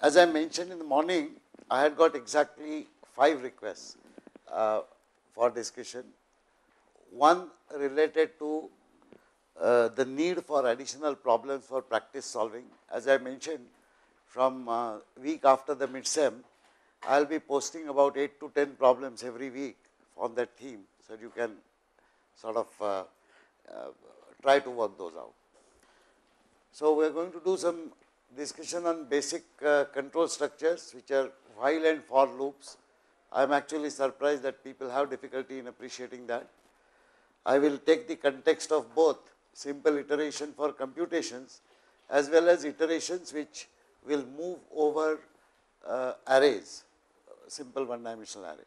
As I mentioned in the morning, I had got exactly 5 requests for discussion. One related to the need for additional problems for practice solving. As I mentioned, from week after the mid-sem, I will be posting about 8 to 10 problems every week on that theme, so you can sort of try to work those out. So, we are going to do some discussion on basic control structures, which are while and for loops. I am actually surprised that people have difficulty in appreciating that. I will take the context of both simple iteration for computations as well as iterations which will move over arrays, simple one-dimensional array.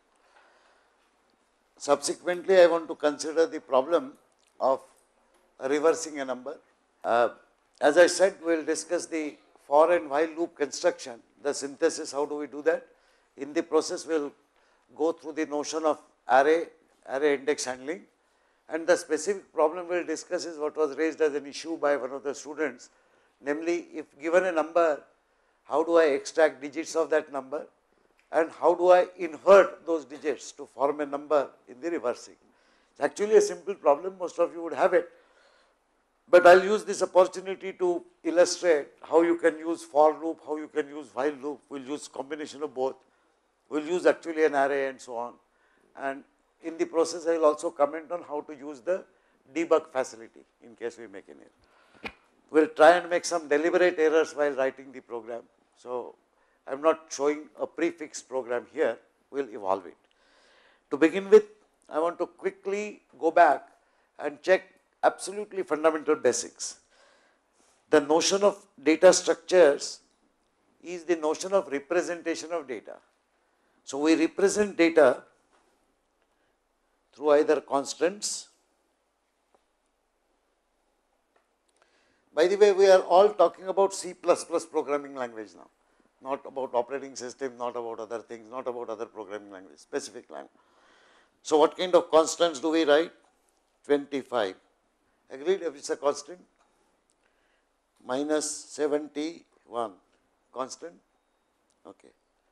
Subsequently, I want to consider the problem of reversing a number. As I said, we will discuss the for and while loop construction, the synthesis, how do we do that. In the process, we will go through the notion of array index handling, and the specific problem we will discuss is what was raised as an issue by one of the students, namely if given a number, how do I extract digits of that number and how do I invert those digits to form a number in the reversing. It's actually a simple problem, most of you would have it, but I will use this opportunity to illustrate how you can use for loop, how you can use while loop. We will use combination of both. We will use actually an array and so on. And in the process, I will also comment on how to use the debug facility in case we make an error. We will try and make some deliberate errors while writing the program. So, I am not showing a prefixed program here, we will evolve it. To begin with, I want to quickly go back and check absolutely fundamental basics. The notion of data structures is the notion of representation of data. So, we represent data through either constants. By the way, we are all talking about C++ programming language now, not about operating system, not about other things, not about other programming language, specific language. So, what kind of constants do we write? 25. Agreed if it is a constant? Minus 71, constant? Okay.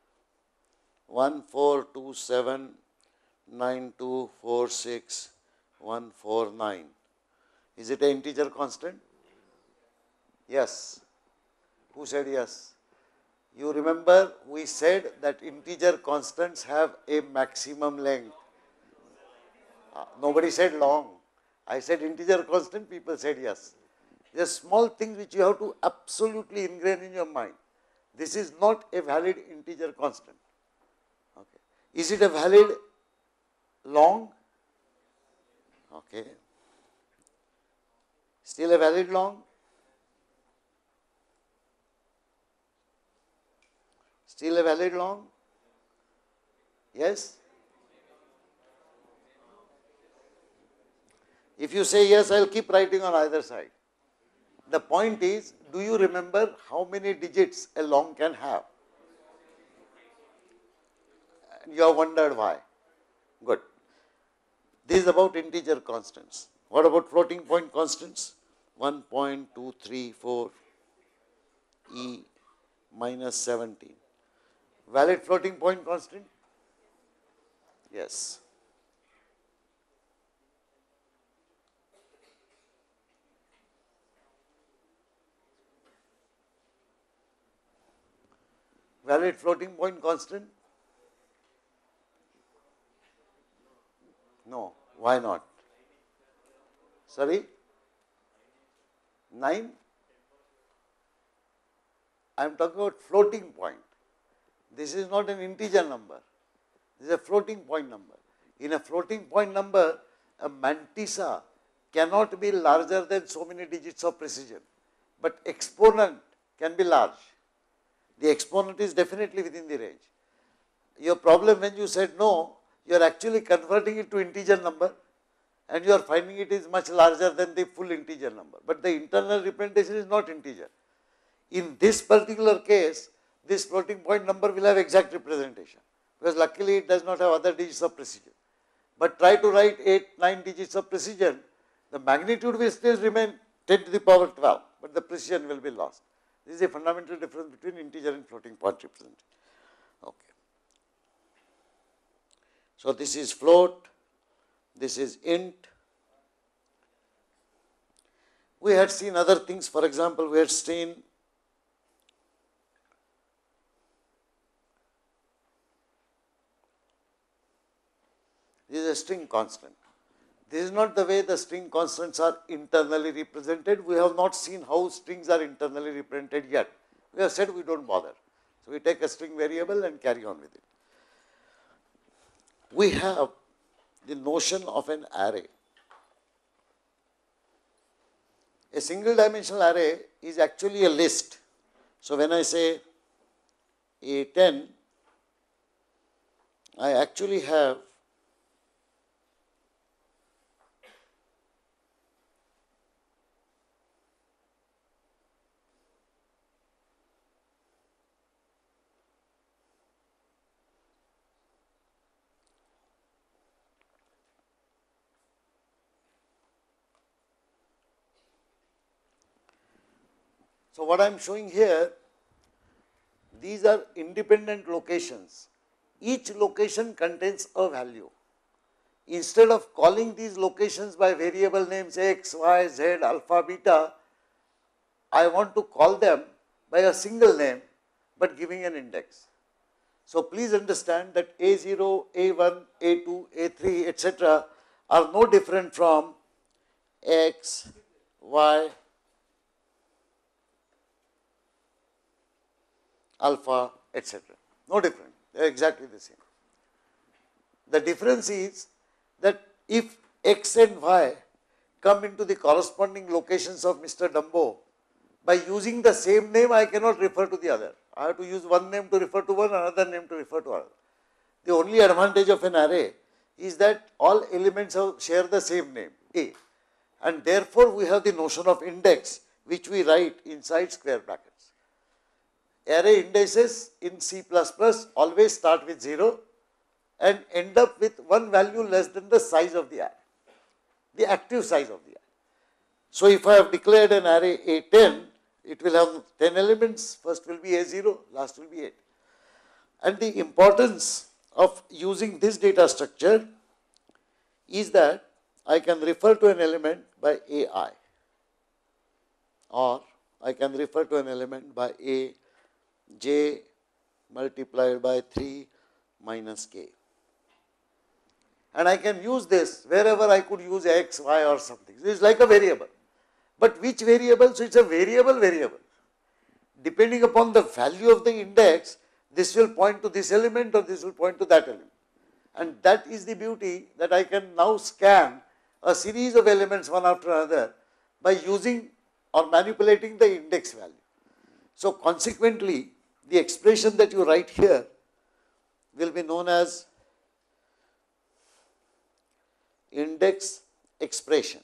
14279246 Is it an integer constant? Yes. Who said yes? You remember we said that integer constants have a maximum length. Nobody said long. I said integer constant, people said yes. There are small things which you have to absolutely ingrain in your mind. This is not a valid integer constant. Okay. Is it a valid long? Okay. Still a valid long? Still a valid long? Yes? If you say yes, I will keep writing on either side. The point is, do you remember how many digits a long can have? You have wondered why. Good. This is about integer constants. What about floating point constants? 1.234 e minus 17. Valid floating point constant? Yes. Valid floating point constant? No. Why not? Sorry? 9? I am talking about floating point. This is not an integer number. This is a floating point number. In a floating point number, a mantissa cannot be larger than so many digits of precision, but exponent can be large. The exponent is definitely within the range. Your problem when you said no, you are actually converting it to integer number and you are finding it is much larger than the full integer number, but the internal representation is not integer. In this particular case, this floating point number will have exact representation, because luckily it does not have other digits of precision. But try to write 8, 9 digits of precision, the magnitude will still remain 10 to the power 12, but the precision will be lost. This is a fundamental difference between integer and floating point representation. Okay. So, this is float, this is int. We had seen other things, for example, we had seen this is a string constant. This is not the way the string constants are internally represented. We have not seen how strings are internally represented yet. We have said we don't bother. So, we take a string variable and carry on with it. We have the notion of an array. A single dimensional array is actually a list. So, when I say A10, I actually have so, what I am showing here, these are independent locations. Each location contains a value. Instead of calling these locations by variable names x, y, z, alpha, beta, I want to call them by a single name, but giving an index. So, please understand that A0, A1, A2, A3, etc. are no different from x, y, alpha, etc. No different, they are exactly the same. The difference is that if x and y come into the corresponding locations of Mr. Dumbo, by using the same name I cannot refer to the other. I have to use one name to refer to one, another name to refer to other. The only advantage of an array is that all elements share the same name, A, and therefore we have the notion of index, which we write inside square brackets. Array indices in C++ always start with 0 and end up with one value less than the size of the array, the active size of the array. So, if I have declared an array A10, it will have 10 elements, first will be A0, last will be 8. And the importance of using this data structure is that I can refer to an element by AI, or I can refer to an element by A j multiplied by 3 minus k. And I can use this wherever I could use x, y or something. So, it is like a variable. But which variable? So, it is a variable. Depending upon the value of the index, this will point to this element or this will point to that element. And that is the beauty, that I can now scan a series of elements one after another by using or manipulating the index value. So, consequently, the expression that you write here will be known as index expression.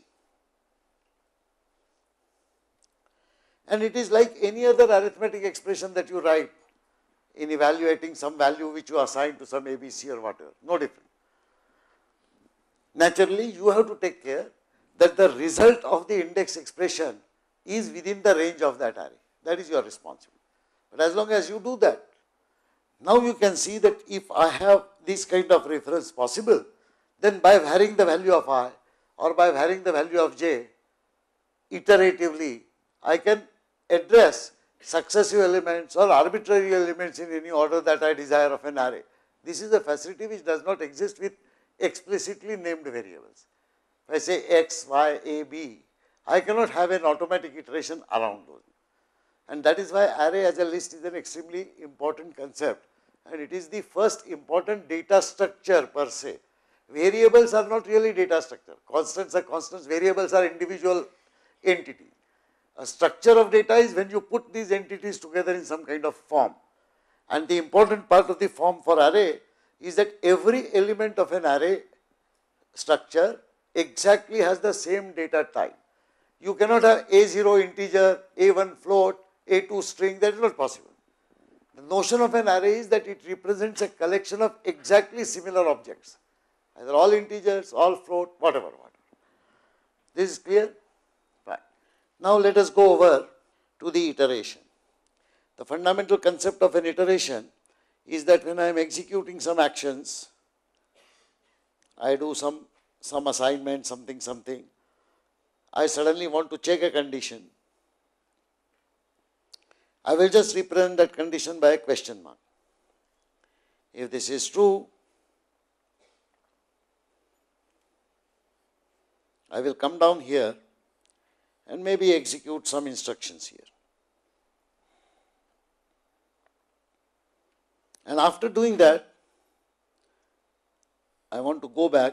And it is like any other arithmetic expression that you write in evaluating some value which you assign to some ABC or whatever, no different. Naturally, you have to take care that the result of the index expression is within the range of that array. That is your responsibility. But as long as you do that, now you can see that if I have this kind of reference possible, then by varying the value of I or by varying the value of j, iteratively, I can address successive elements or arbitrary elements in any order that I desire of an array. This is a facility which does not exist with explicitly named variables. If I say x, y, a, b, I cannot have an automatic iteration around those. And that is why array as a list is an extremely important concept, and it is the first important data structure per se. Variables are not really data structure. Constants are constants, variables are individual entities. A structure of data is when you put these entities together in some kind of form. And the important part of the form for array is that every element of an array structure exactly has the same data type. You cannot have A0 integer, A1 float, A2 string, that is not possible. The notion of an array is that it represents a collection of exactly similar objects, either all integers, all float, whatever. This is clear? Fine. Now let us go over to the iteration. The fundamental concept of an iteration is that when I am executing some actions, I do some assignment, something, I suddenly want to check a condition. I will just represent that condition by a question mark. If this is true, I will come down here and maybe execute some instructions here. And after doing that, I want to go back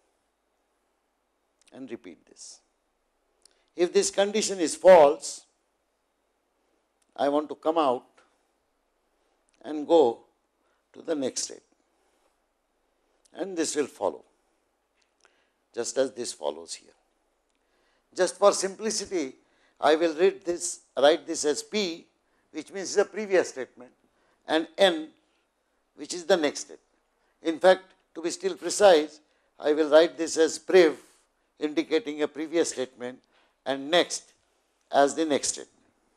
and repeat this. If this condition is false, I want to come out and go to the next state. And this will follow, just as this follows here. Just for simplicity, I will write this as P, which means the previous statement, and N, which is the next statement. In fact, to be still precise, I will write this as prev, indicating a previous statement, and next as the next statement.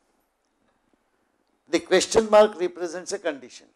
The question mark represents a condition,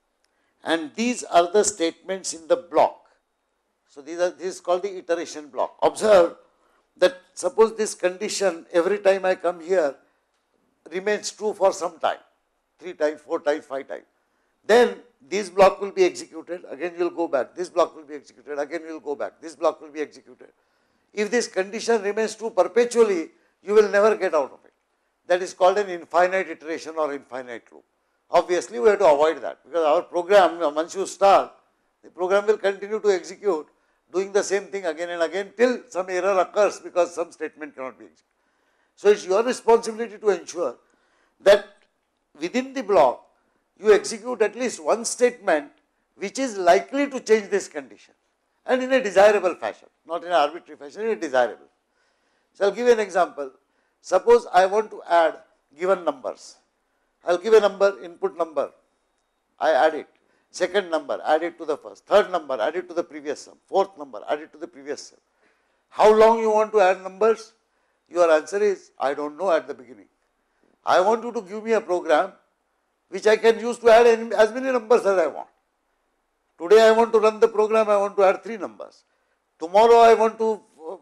and these are the statements in the block. So this is called the iteration block. Observe that suppose this condition every time I come here remains true for some time, 3 times, 4 times, 5 times. Then this block will be executed, again you will go back, this block will be executed, again you will go back, this block will be executed. If this condition remains true perpetually, you will never get out of it. That is called an infinite iteration or infinite loop. Obviously, we have to avoid that, because our program, once you start, the program will continue to execute, doing the same thing again and again till some error occurs because some statement cannot be executed. So it's your responsibility to ensure that within the block, you execute at least one statement which is likely to change this condition, and in a desirable fashion, not in an arbitrary fashion, in a desirable. So I will give you an example. Suppose I want to add given numbers. I will give a number, input number, I add it. Second number, add it to the first. Third number, add it to the previous sum. Fourth number, add it to the previous sum. How long you want to add numbers? Your answer is, I don't know at the beginning. I want you to give me a program which I can use to add as many numbers as I want. Today I want to run the program, I want to add 3 numbers. Tomorrow I want to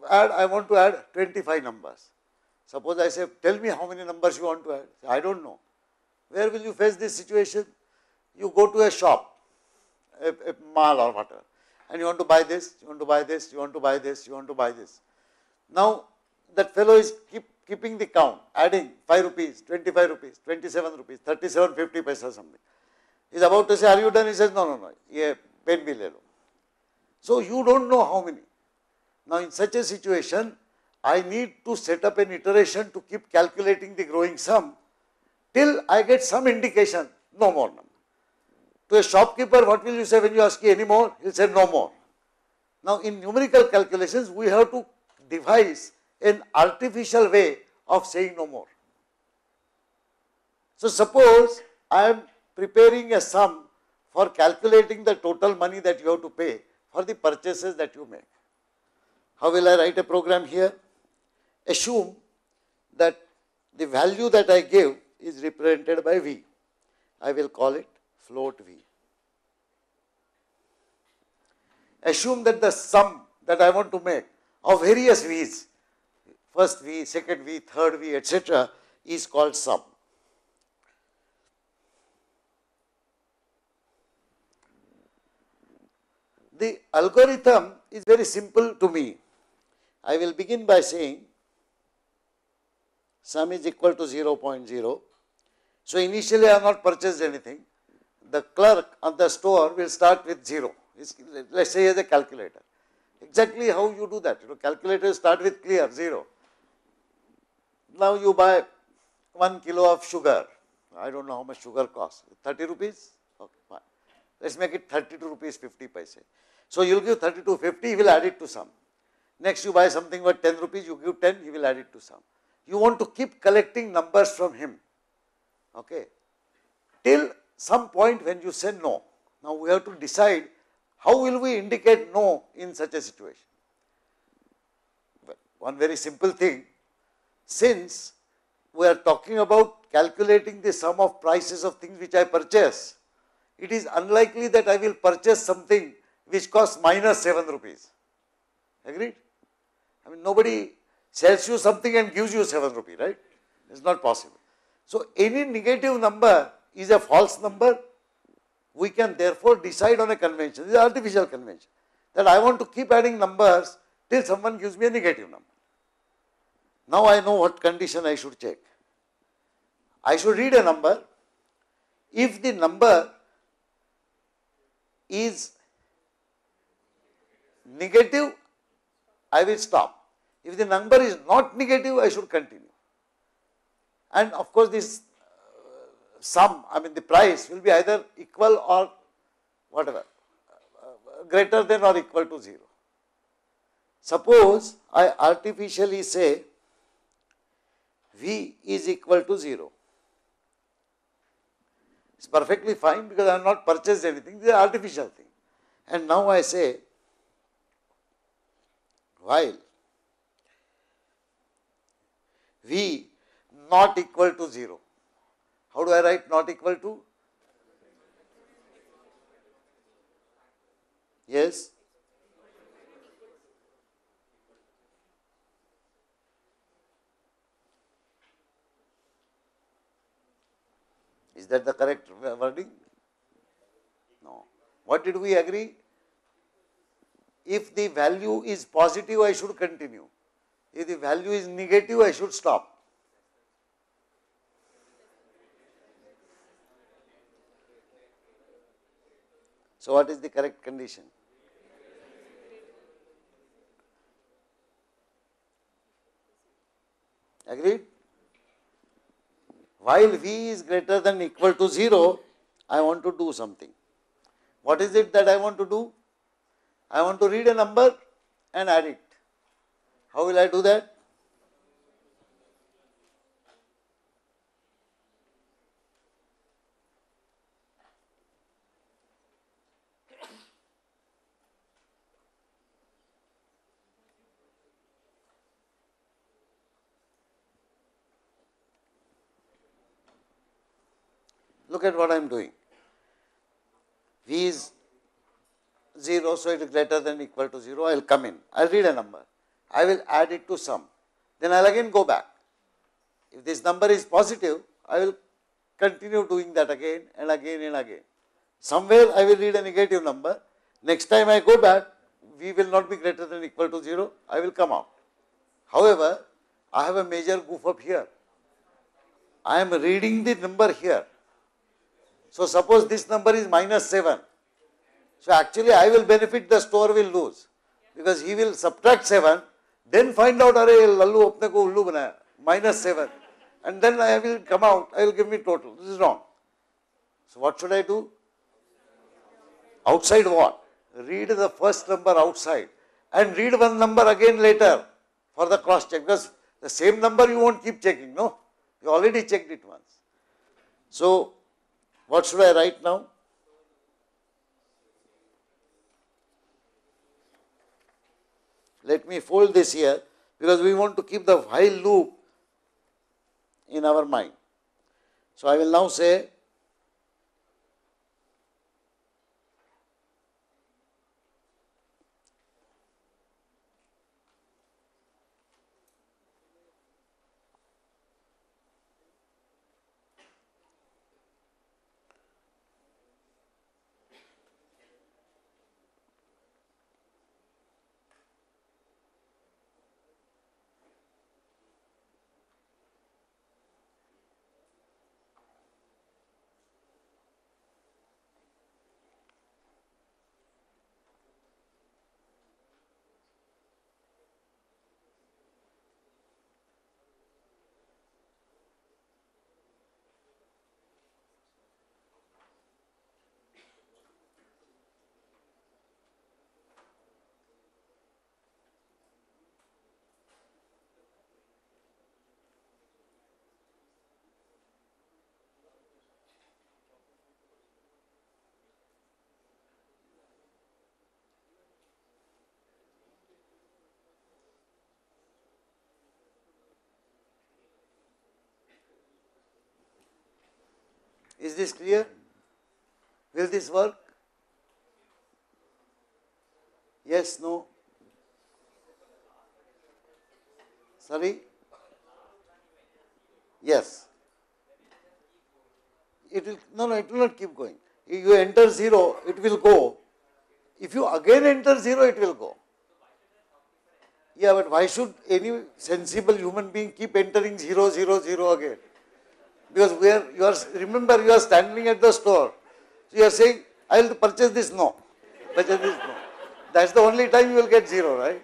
add 25 numbers. Suppose I say, tell me how many numbers you want to add. I don't know. Where will you face this situation? You go to a shop, a mall or whatever, and you want to buy this, you want to buy this, you want to buy this, you want to buy this. Now, that fellow is keeping the count, adding 5 rupees, 25 rupees, 27 rupees, 37.50 paisa something. He is about to say, are you done? He says, no, ye pen bhi le lo. So you don't know how many. Now in such a situation, I need to set up an iteration to keep calculating the growing sum till I get some indication, no more number. To a shopkeeper, what will you say when you ask any more? He will say no more. Now in numerical calculations, we have to devise an artificial way of saying no more. So suppose I am preparing a sum for calculating the total money that you have to pay for the purchases that you make. How will I write a program here? Assume that the value that I give is represented by V. I will call it float V. Assume that the sum that I want to make of various V's, first V, second V, third V, etc., is called sum. The algorithm is very simple to me. I will begin by saying sum is equal to 0.0. So initially I have not purchased anything. The clerk on the store will start with 0. Let's say as a calculator. Exactly how you do that. Calculators start with clear 0. Now you buy 1 kilo of sugar. I don't know how much sugar costs. 30 rupees? Okay, fine. Let's make it 32 rupees 50 paise. So you will give 32.50, he will add it to sum. Next you buy something worth 10 rupees, you give 10, he will add it to sum. You want to keep collecting numbers from him, okay, till some point when you say no. Now we have to decide how will we indicate no in such a situation. Well, one very simple thing, since we are talking about calculating the sum of prices of things which I purchase, it is unlikely that I will purchase something which costs minus 7 rupees. Agreed? I mean, nobody sells you something and gives you 7 rupees, right? It's not possible. So, any negative number is a false number. We can therefore decide on a convention, this is artificial convention, that I want to keep adding numbers till someone gives me a negative number. Now I know what condition I should check. I should read a number. If the number is negative, I will stop. If the number is not negative, I should continue. And of course, this sum, I mean the price will be either equal or whatever, greater than or equal to 0. Suppose I artificially say V is equal to 0. It's perfectly fine because I have not purchased anything, this is an artificial thing. And now I say while V not equal to 0. How do I write not equal to? Yes. Is that the correct wording? No. What did we agree? If the value is positive, I should continue. If the value is negative, I should stop. So, what is the correct condition? Agreed? While V is greater than equal to 0, I want to do something. What is it that I want to do? I want to read a number and add it. How will I do that? Look at what I am doing. V is 0, so it is greater than equal to 0. I will come in. I will read a number. I will add it to sum. Then I will again go back. If this number is positive, I will continue doing that again and again and again. Somewhere I will read a negative number. Next time I go back, V will not be greater than equal to 0. I will come out. However, I have a major goof up here. I am reading the number here. So, suppose this number is minus 7. So, actually I will benefit, the store will lose, because he will subtract 7, then find out, arey lallu apne ko ullu banaya, minus 7, and then I will come out, I will give me total. This is wrong. So, what should I do? Outside what? Read the first number outside and read one number again later for the cross check, because the same number you won't keep checking, no? You already checked it once. So, what should I write now? Let me fold this here, because we want to keep the while loop in our mind. So, I will now say Is this clear? Will this work? Yes, no? Sorry? Yes. It will, no, it will not keep going. If you enter 0, it will go. If you again enter 0, it will go. Yeah, but why should any sensible human being keep entering 0, 0, 0 again? Because remember, you are standing at the store. So you are saying, I will purchase this, no. Purchase this, no. That's the only time you will get 0, right?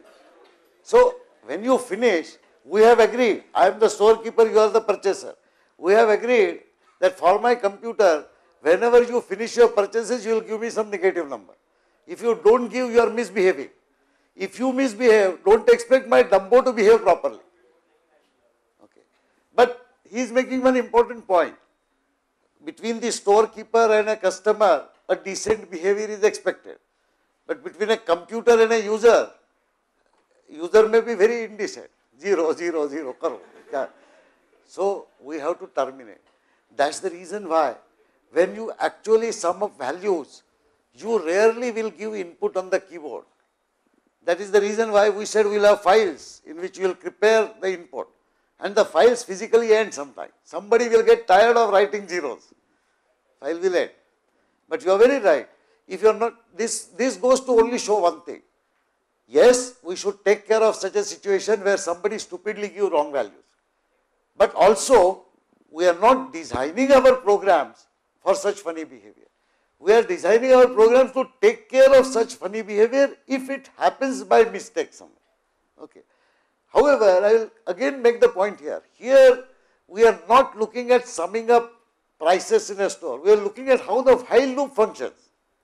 So, when you finish, we have agreed, I am the storekeeper, you are the purchaser. We have agreed that for my computer, whenever you finish your purchases, you will give me some negative number. If you don't give, you are misbehaving. If you misbehave, don't expect my Dumbo to behave properly. Okay. But he is making one important point. Between the storekeeper and a customer, a decent behavior is expected. But between a computer and a user may be very indecent. 0, 0, 0, karo. So we have to terminate. That's the reason why when you actually sum up values, you rarely will give input on the keyboard. That is the reason why we said we will have files in which we will prepare the input. And the files physically end sometime. Somebody will get tired of writing zeros. File will end. But you are very right. If you are not, this goes to only show one thing. Yes, we should take care of such a situation where somebody stupidly gives wrong values. But also, we are not designing our programs for such funny behavior. We are designing our programs to take care of such funny behavior if it happens by mistake somewhere. Okay. However, I will again make the point here. Here, we are not looking at summing up prices in a store. We are looking at how the while loop functions.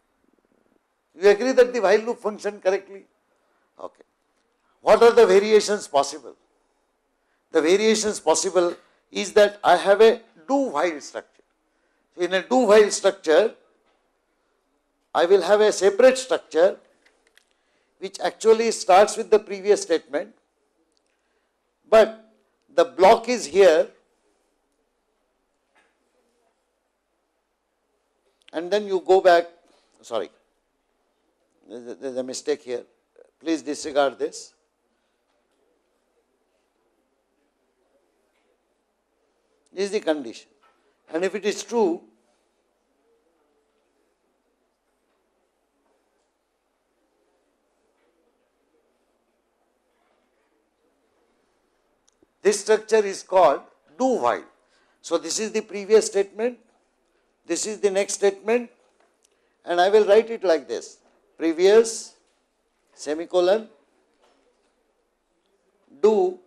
You agree that the while loop function correctly? Okay. What are the variations possible? The variations possible is that I have a do while structure. So in a do while structure, I will have a separate structure which actually starts with the previous statement, but the block is here, and then you go back, sorry, there is a mistake here, please disregard this. This is the condition, and if it is true, this structure is called do while. So this is the previous statement, this is the next statement, and I will write it like this: previous semicolon do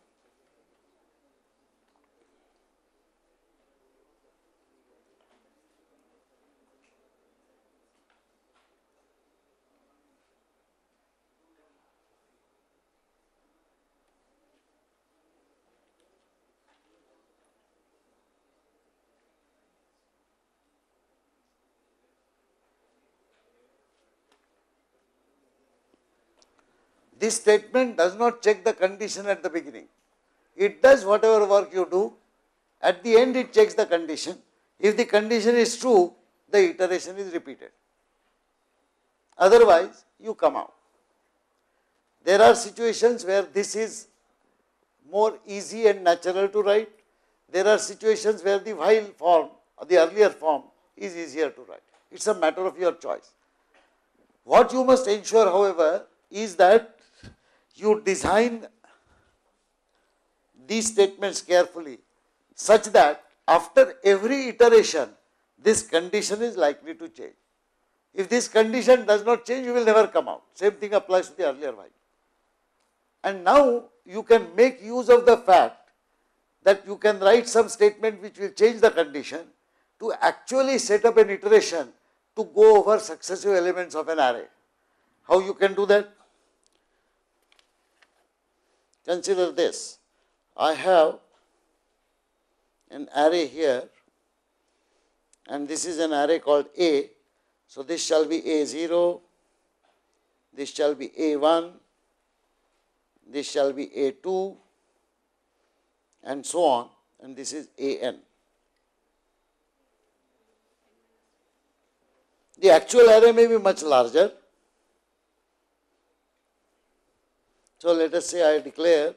This statement does not check the condition at the beginning. It does whatever work you do. At the end, it checks the condition. If the condition is true, the iteration is repeated. Otherwise, you come out. There are situations where this is more easy and natural to write. There are situations where the while form, or the earlier form, is easier to write. It's a matter of your choice. What you must ensure, however, is that you design these statements carefully such that after every iteration, this condition is likely to change. If this condition does not change, you will never come out. Same thing applies to the earlier while. And now you can make use of the fact that you can write some statement which will change the condition to actually set up an iteration to go over successive elements of an array. How you can do that? Consider this. I have an array here, and this is an array called A. So this shall be A0, this shall be A1, this shall be A2, and so on, and this is AN. The actual array may be much larger. So let us say I declare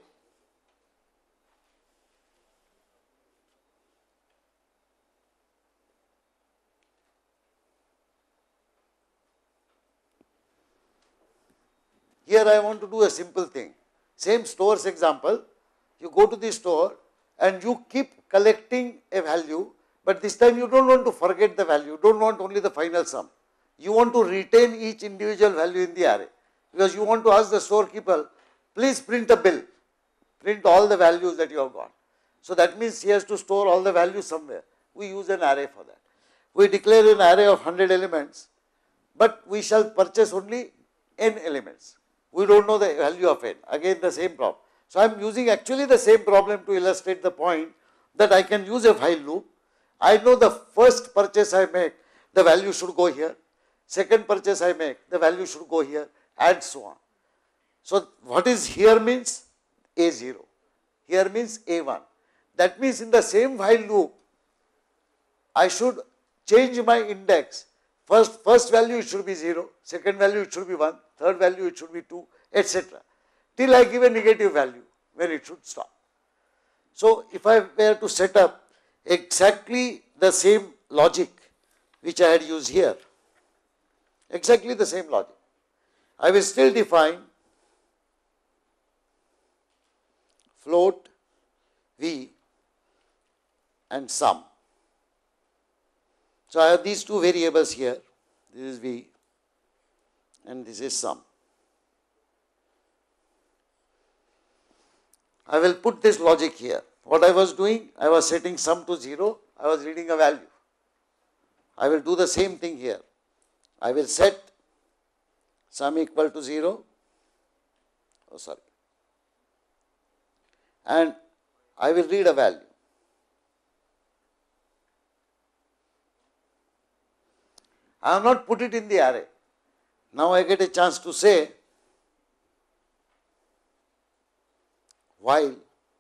here I want to do a simple thing. Same stores example, you go to the store and you keep collecting a value, but this time you don't want to forget the value, you don't want only the final sum. You want to retain each individual value in the array, because you want to ask the storekeeper, please print a bill, print all the values that you have got. So that means he has to store all the values somewhere. We use an array for that. We declare an array of 100 elements, but we shall purchase only n elements. We don't know the value of n. Again the same problem. So I am using actually the same problem to illustrate the point that I can use a while loop. I know the first purchase I make, the value should go here. Second purchase I make, the value should go here, and so on. So what is here means A0. Here means A1. That means in the same while loop, I should change my index. First value it should be 0, second value it should be 1, third value it should be 2, etc. Till I give a negative value when it should stop. So if I were to set up exactly the same logic which I had used here, exactly the same logic, I will still define float, v and sum. So I have these two variables here, this is v and this is sum. I will put this logic here. What I was doing, I was setting sum to 0, I was reading a value. I will do the same thing here. I will set sum equal to 0, and I will read a value. I have not put it in the array. Now I get a chance to say while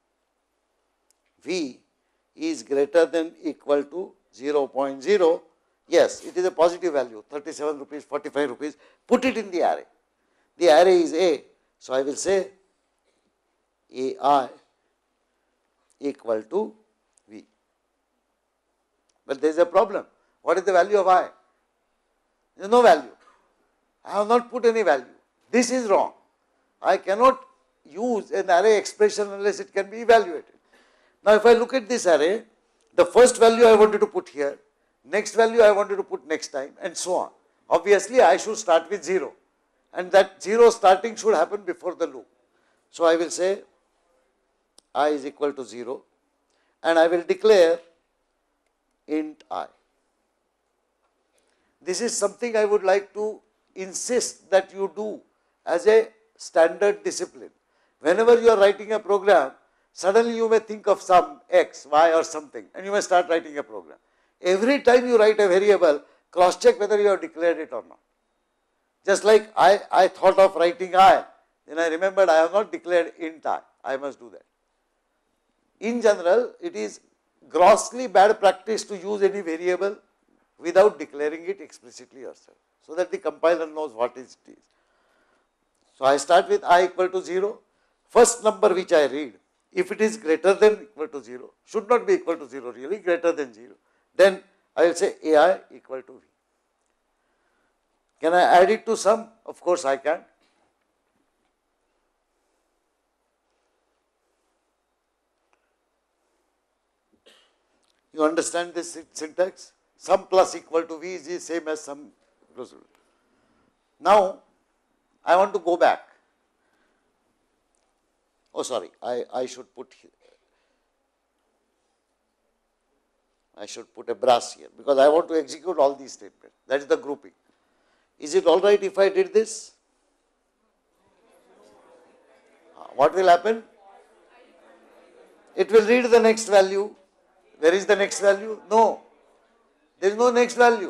v is greater than equal to 0.0, yes, it is a positive value, 37 rupees, 45 rupees, put it in the array. The array is A, so I will say AI equal to V. But there is a problem. What is the value of I? There is no value. I have not put any value. This is wrong. I cannot use an array expression unless it can be evaluated. Now if I look at this array, the first value I wanted to put here, next value I wanted to put next time, and so on. Obviously I should start with 0, and that 0 starting should happen before the loop. So I will say I is equal to 0, and I will declare int I. This is something I would like to insist that you do as a standard discipline. Whenever you are writing a program, suddenly you may think of some x, y or something, and you may start writing a program. Every time you write a variable, cross check whether you have declared it or not. Just like I thought of writing I, then I remembered I have not declared int I must do that. In general, it is grossly bad practice to use any variable without declaring it explicitly yourself, so that the compiler knows what it is. So I start with I equal to 0, first number which I read, if it is greater than equal to 0, should not be equal to 0 really, greater than 0, then I will say AI equal to V. Can I add it to sum? Of course I can. You understand this syntax? Sum plus equal to V is the same as sum equals to V. Now I want to go back. Oh sorry, I should put here. I should put a brass here because I want to execute all these statements. That is the grouping. Is it all right if I did this? What will happen? It will read the next value. Where is the next value? No. There is no next value.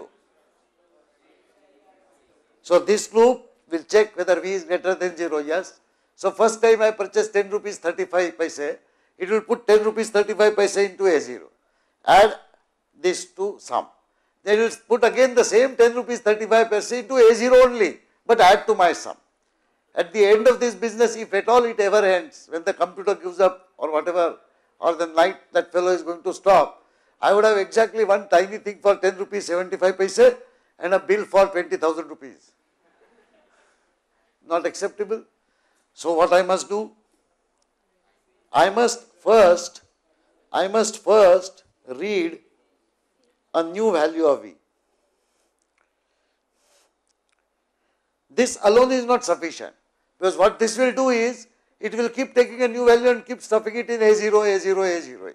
So this loop will check whether V is greater than 0, yes. So first time I purchase 10 rupees 35 paise, it will put 10 rupees 35 paise into A0. Add this to sum. They will put again the same 10 rupees 35 paise into A0 only, but add to my sum. At the end of this business, if at all it ever ends, when the computer gives up or whatever, or the night that fellow is going to stop, I would have exactly one tiny thing for 10 rupees 75 paise and a bill for 20,000 rupees. Not acceptable. So what I must do? I must first read a new value of V. This alone is not sufficient, because what this will do is, it will keep taking a new value and keep stuffing it in A0, A0, A0.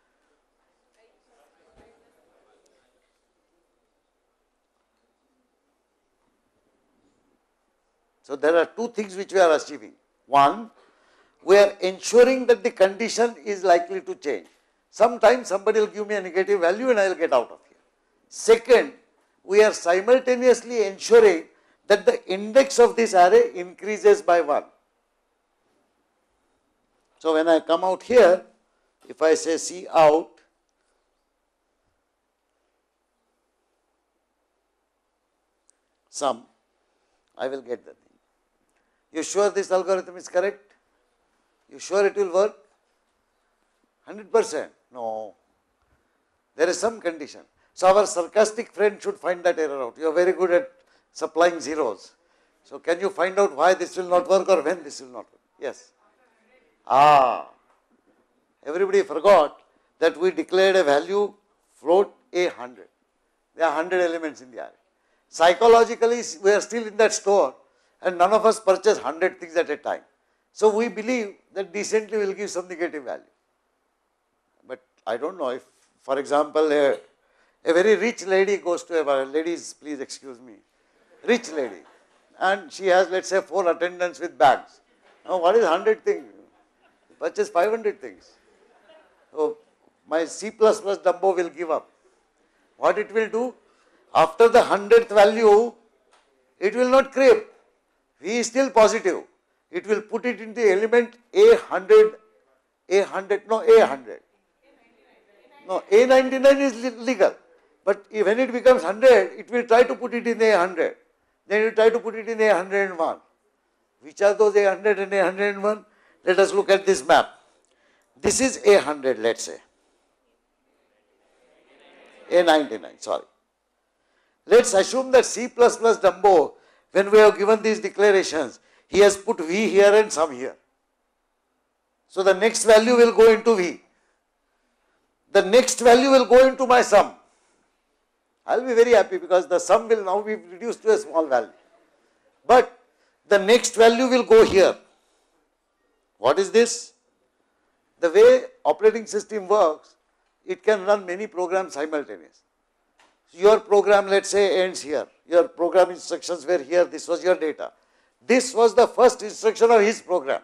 So there are two things which we are achieving. One, we are ensuring that the condition is likely to change. Sometimes somebody will give me a negative value and I will get out of here. Second, we are simultaneously ensuring that the index of this array increases by 1. So when I come out here, if I say C out, sum, I will get the thing. You sure this algorithm is correct? You sure it will work? 100%? No. There is some condition. So our sarcastic friend should find that error out. You are very good at supplying zeros. So can you find out why this will not work or when this will not work? Yes. Everybody forgot that we declared a value float A100. There are 100 elements in the array. Psychologically, we are still in that store and none of us purchase 100 things at a time. So we believe that decently we will give some negative value. But I don't know if, for example, a very rich lady goes to a, ladies please excuse me, rich lady, and she has, let's say, 4 attendants with bags. Now what is 100 things? Purchase 500 things. So my C++ Dumbo will give up. What it will do? After the 100th value, it will not creep. V is still positive. It will put it in the element A100, A100. No, A99 is legal. But when it becomes 100, it will try to put it in A100. Then it will try to put it in A101. Which are those A100 and A101? Let us look at this map. This is A100, let's say. A99, sorry. Let's assume that C++ Dumbo, when we have given these declarations, he has put V here and some here. So the next value will go into V. The next value will go into my sum. I will be very happy because the sum will now be reduced to a small value. But the next value will go here. What is this? The way operating system works, it can run many programs simultaneously. Your program, let's say, ends here. Your program instructions were here. This was your data. This was the first instruction of his program.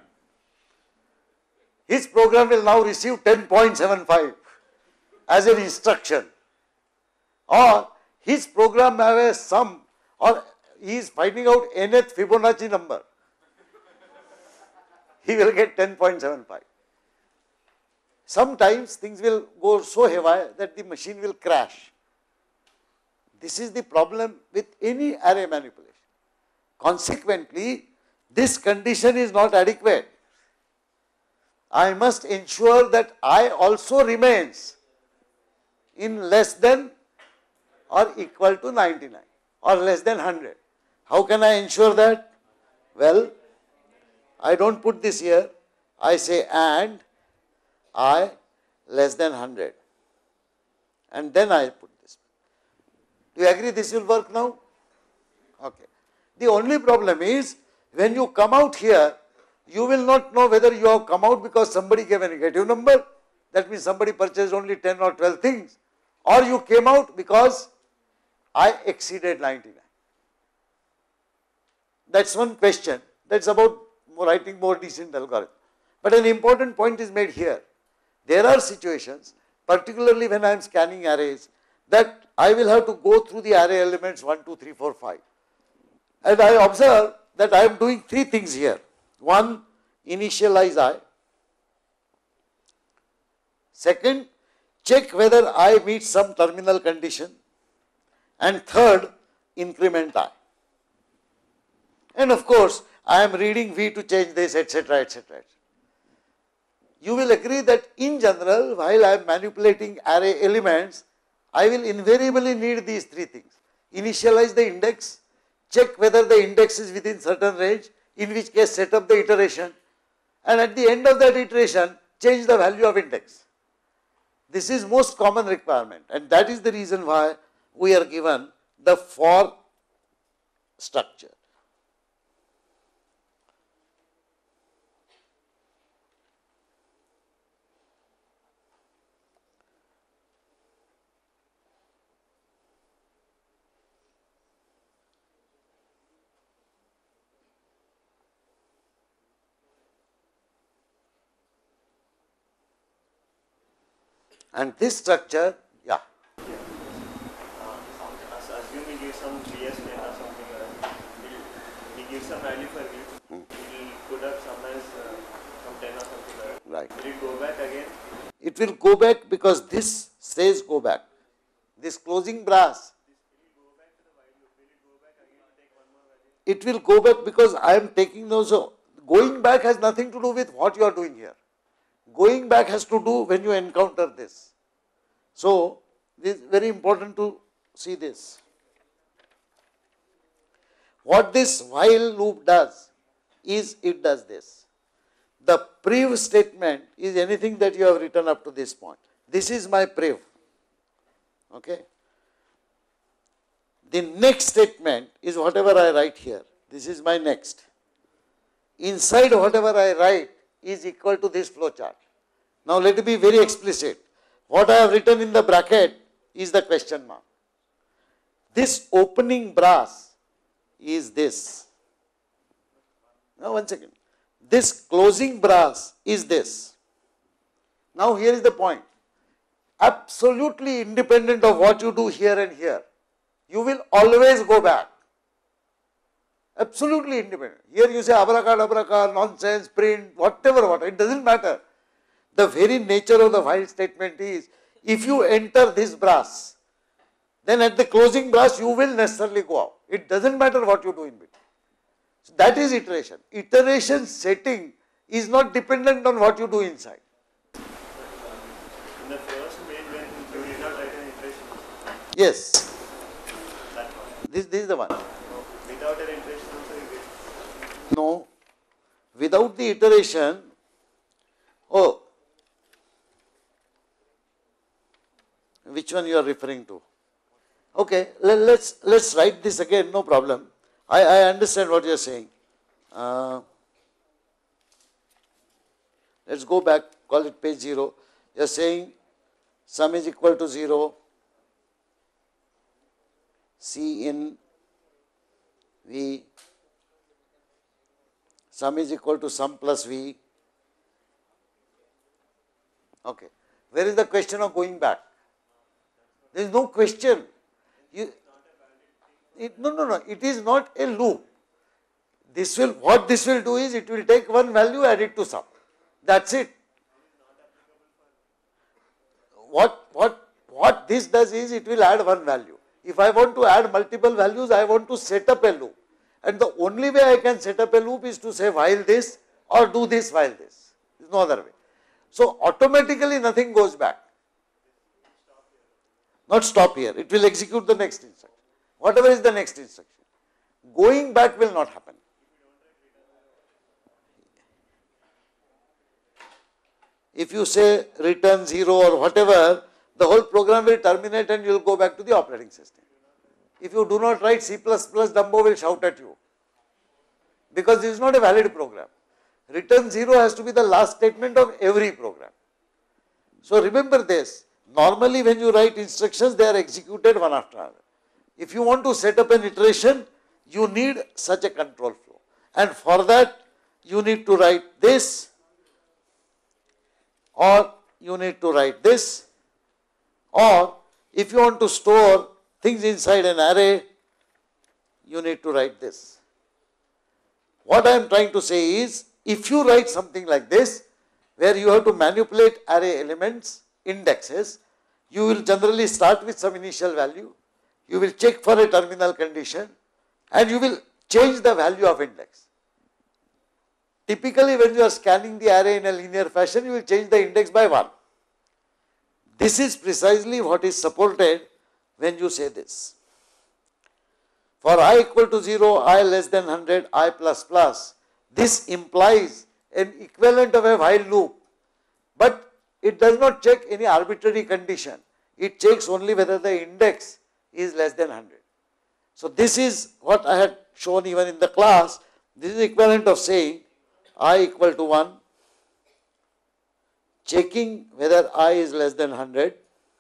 His program will now receive 10.75 as an instruction. Or his program have a sum, or he is finding out nth Fibonacci number. He will get 10.75. Sometimes things will go so haywire that the machine will crash. This is the problem with any array manipulation. Consequently, this condition is not adequate. I must ensure that I also remains in less than or equal to 99 or less than 100. How can I ensure that? Well, I don't put this here. I say and I less than 100. And then I put this. Do you agree this will work now? Okay. The only problem is when you come out here, you will not know whether you have come out because somebody gave a negative number. That means somebody purchased only 10 or 12 things. Or you came out because I exceeded 99. That's one question. That's about writing more decent algorithm. But an important point is made here. There are situations, particularly when I am scanning arrays, that I will have to go through the array elements 1, 2, 3, 4, 5. And I observe that I am doing 3 things here. One, initialize I. Second, check whether I meet some terminal condition. and third increment I. And of course, I am reading V to change this, etc., etc. You will agree that in general, while I am manipulating array elements, I will invariably need these three things. Initialize the index, check whether the index is within certain range, in which case set up the iteration, and at the end of that iteration, change the value of index. This is most common requirement, and that is the reason why we are given the for structure. And this structure, yeah. Assume we give some BS 10 or something like that. We give some value for V. We will put up some as some 10 or something like that. Right. Will it go back again? It will go back because this says go back. This closing brass. Will it go back to the while loop? Will it go back again and take one more value? It will go back because I am taking those. So going back has nothing to do with what you are doing here. Going back has to do when you encounter this. So, this is very important to see this. What this while loop does is it does this. The prev statement is anything that you have written up to this point. This is my prev. Okay. The next statement is whatever I write here. This is my next. Inside whatever I write is equal to this flowchart. Now let me be very explicit. What I have written in the bracket is the question mark. This opening brass is this. Now one second. This closing brass is this. Now here is the point. Absolutely independent of what you do here and here, you will always go back. Absolutely independent. Here you say abracadabra, nonsense, print, whatever, it doesn't matter. The very nature of the while statement is, if you enter this brass, then at the closing brass you will necessarily go out. It doesn't matter what you do in between. So that is iteration. Iteration setting is not dependent on what you do inside. In the first mail when you did not write an iteration. Yes. That one. This is the one. No. Without an iteration also you get. No. Without the iteration, oh, which one you are referring to? Okay, let's write this again, no problem. I understand what you are saying. Let's go back, call it page 0. You are saying sum is equal to 0, C in V, sum is equal to sum plus V. Okay, where is the question of going back? There is no question. No, it is not a loop. What this will do is, it will take one value, add it to sum. That's it. What this does is, it will add one value. If I want to add multiple values, I want to set up a loop. And the only way I can set up a loop is to say while this or do this while this. There is no other way. So automatically nothing goes back. Not stop here. It will execute the next instruction. Whatever is the next instruction. Going back will not happen. If you say return 0 or whatever, the whole program will terminate and you will go back to the operating system. If you do not write C++, Dumbo will shout at you. Because this is not a valid program. Return 0 has to be the last statement of every program. So remember this. Normally when you write instructions, they are executed one after another. If you want to set up an iteration, you need such a control flow. And for that, you need to write this, or you need to write this, or if you want to store things inside an array, you need to write this. What I am trying to say is, if you write something like this, where you have to manipulate array elements, indexes, you will generally start with some initial value, you will check for a terminal condition and you will change the value of index. Typically when you are scanning the array in a linear fashion, you will change the index by 1. This is precisely what is supported when you say this. For I equal to 0, I less than 100, I plus plus, this implies an equivalent of a while loop, but it does not check any arbitrary condition. It checks only whether the index is less than 100. So this is what I had shown even in the class. This is equivalent of saying I equal to 1, checking whether I is less than 100.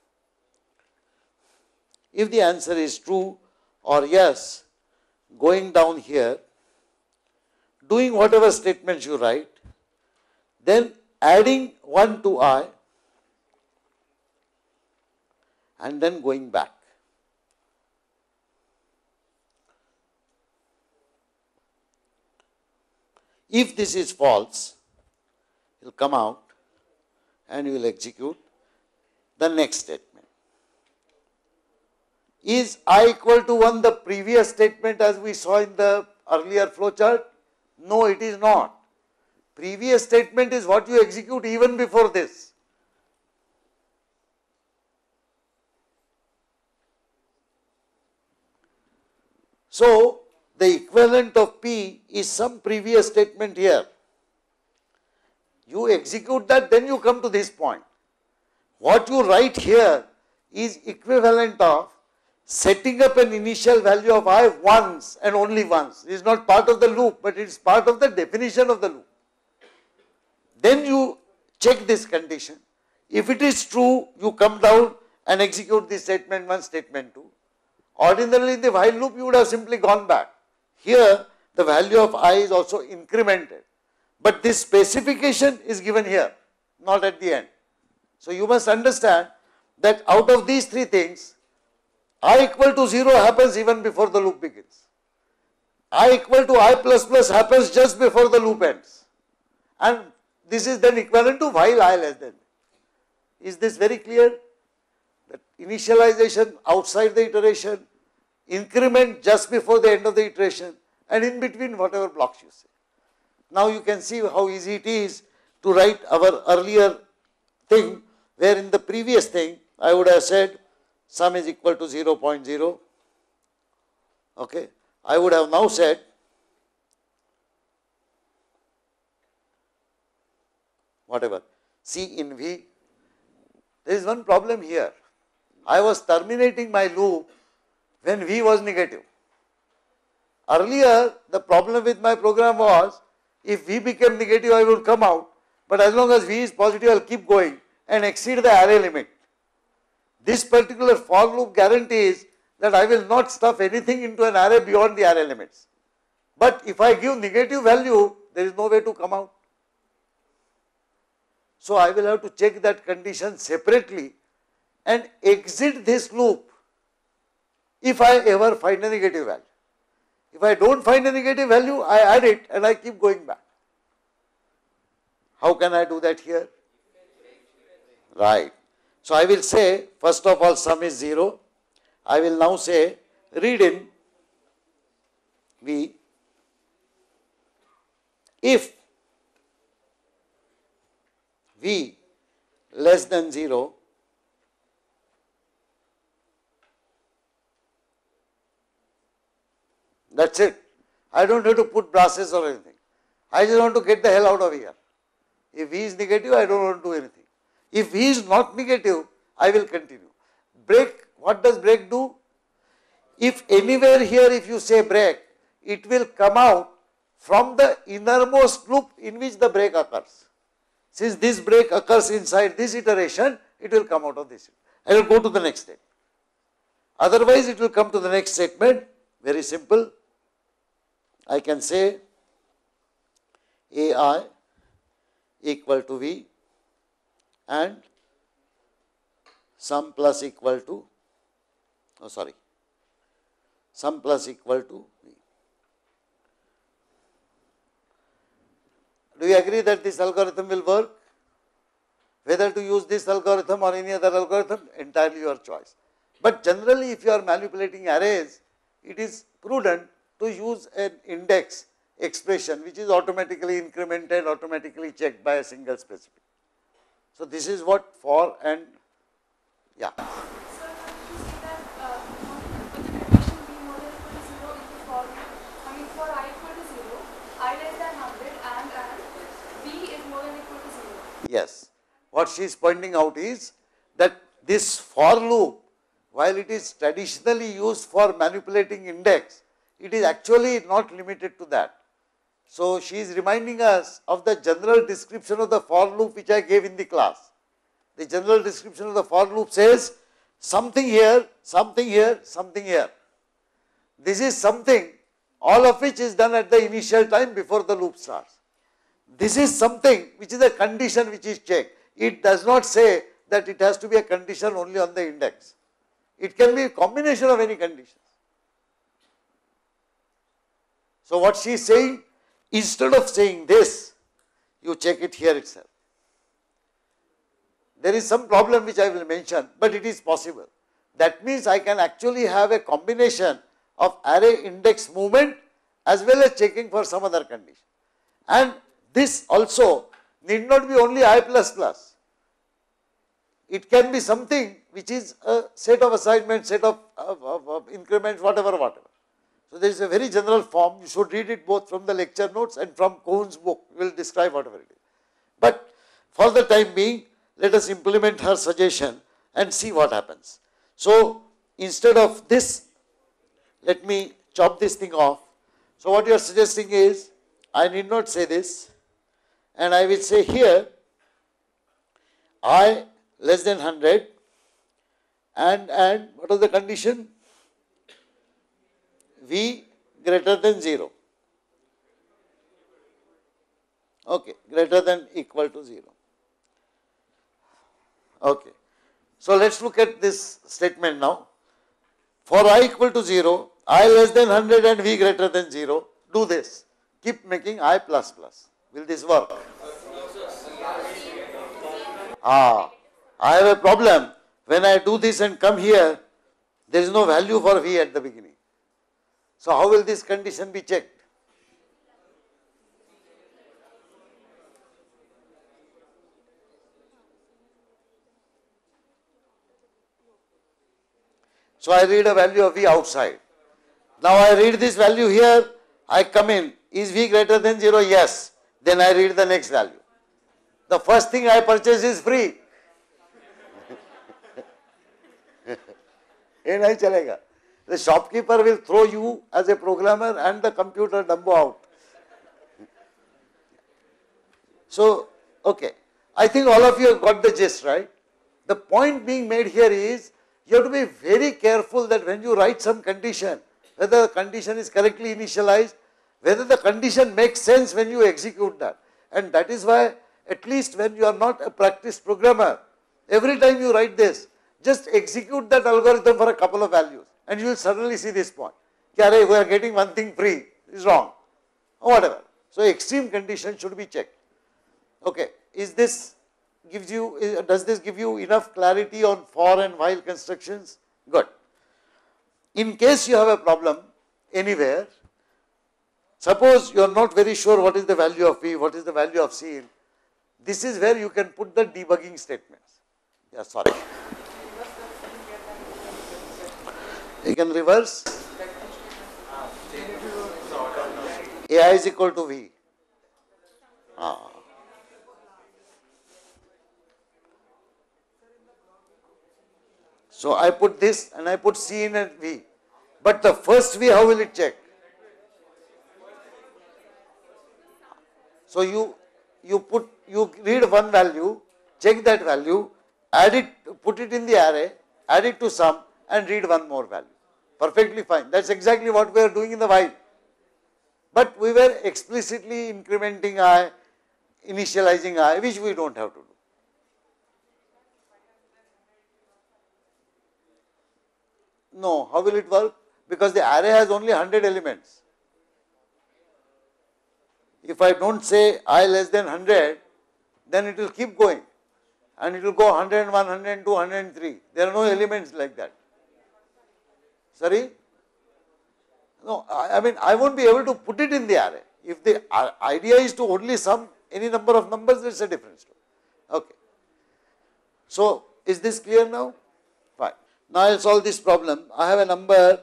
If the answer is true or yes, going down here, doing whatever statements you write, then adding 1 to I and then going back. If this is false, it will come out and you will execute the next statement. Is I equal to 1 the previous statement as we saw in the earlier flowchart? No, it is not. Previous statement is what you execute even before this. So, the equivalent of P is some previous statement here. You execute that, then you come to this point. What you write here is equivalent of setting up an initial value of I once and only once. It is not part of the loop, but it is part of the definition of the loop. Then you check this condition. If it is true, you come down and execute this statement 1, statement 2. Ordinarily in the while loop, you would have simply gone back. Here, the value of I is also incremented. But this specification is given here, not at the end. So you must understand that out of these three things, I equal to 0 happens even before the loop begins. I equal to I plus plus happens just before the loop ends. And this is then equivalent to while I less than. Is this very clear? That initialization outside the iteration, increment just before the end of the iteration, and in between whatever blocks you say. Now you can see how easy it is to write our earlier thing, where in the previous thing I would have said sum is equal to 0.0. Okay, I would have now said whatever C in V. There is one problem here. I was terminating my loop when V was negative. Earlier, the problem with my program was, if V became negative, I would come out, but as long as V is positive, I will keep going and exceed the array limit. This particular for loop guarantees that I will not stuff anything into an array beyond the array limits. But if I give negative value, there is no way to come out. So I will have to check that condition separately and exit this loop if I ever find a negative value. If I don't find a negative value, I add it and I keep going back. How can I do that here? Right. So I will say, first of all, sum is 0. I will now say, read in V if V less than 0, that's it. I don't have to put brasses or anything. I just want to get the hell out of here. If V is negative, I don't want to do anything. If V is not negative, I will continue. Break, what does break do? If anywhere here, if you say break, it will come out from the innermost loop in which the break occurs. Since this break occurs inside this iteration, it will come out of this. I will go to the next step. Otherwise, it will come to the next statement. Very simple. I can say AI equal to V and sum plus equal to, sum plus equal to V. Do you agree that this algorithm will work? Whether to use this algorithm or any other algorithm, entirely your choice. But generally if you are manipulating arrays, it is prudent to use an index expression which is automatically incremented, automatically checked by a single specific. So this is what for and yeah. So you see that with the condition b more than equal to 0 in the for loop, I mean for I equal to 0, I less than 100 and b is more than equal to 0. Yes. What she is pointing out is that this for loop, while it is traditionally used for manipulating index, it is actually not limited to that. So she is reminding us of the general description of the for loop which I gave in the class. The general description of the for loop says something here, something here, something here. This is something, all of which is done at the initial time before the loop starts. This is something which is a condition which is checked. It does not say that it has to be a condition only on the index. It can be a combination of any conditions. So what she is saying, instead of saying this, you check it here itself. There is some problem which I will mention, but it is possible. That means I can actually have a combination of array index movement as well as checking for some other condition. And this also need not be only I++. It can be something which is a set of assignments, set of increments, whatever. So there is a very general form. You should read it both from the lecture notes and from Cohen's book. We will describe whatever it is. But for the time being, let us implement her suggestion and see what happens. So instead of this, let me chop this thing off. So what you are suggesting is, I need not say this, and I will say here, I less than 100 and what is the condition? V greater than 0. Okay, greater than equal to 0. Okay. So let us look at this statement now. For I equal to 0, I less than 100 and V greater than 0, do this. Keep making I++. Will this work? I have a problem. When I do this and come here, there is no value for V at the beginning. So how will this condition be checked? So I read a value of V outside. Now I read this value here, I come in, is V greater than 0? Yes. Then I read the next value. The first thing I purchase is free. ये नहीं चलेगा. The shopkeeper will throw you as a programmer and the computer Dumbo out. So, okay. I think all of you have got the gist, right? The point being made here is, you have to be very careful that when you write some condition, whether the condition is correctly initialized, whether the condition makes sense when you execute that. And that is why, at least when you are not a practiced programmer, every time you write this, just execute that algorithm for a couple of values and you will suddenly see this point. We are getting one thing free, is wrong, or whatever. So extreme condition should be checked. Okay, is this gives you, does this give you enough clarity on for and while constructions? Good. In case you have a problem anywhere, suppose you are not very sure what is the value of V, what is the value of C, this is where you can put the debugging statements. Yeah, sorry. You can reverse. AI is equal to V. So I put this and I put C in and V. But the first V, how will it check? So you read one value, check that value, add it, put it in the array, add it to sum and read one more value. Perfectly fine. That's exactly what we are doing in the while. But we were explicitly incrementing I, initializing I, which we don't have to do. No, how will it work? Because the array has only 100 elements. If I don't say I less than 100, then it will keep going. And it will go 101, 102, 103. There are no elements like that. Sorry? No, I mean I won't be able to put it in the array. If the idea is to only sum any number of numbers, it's a different story. Okay. So, is this clear now? Fine. Now I will solve this problem. I have a number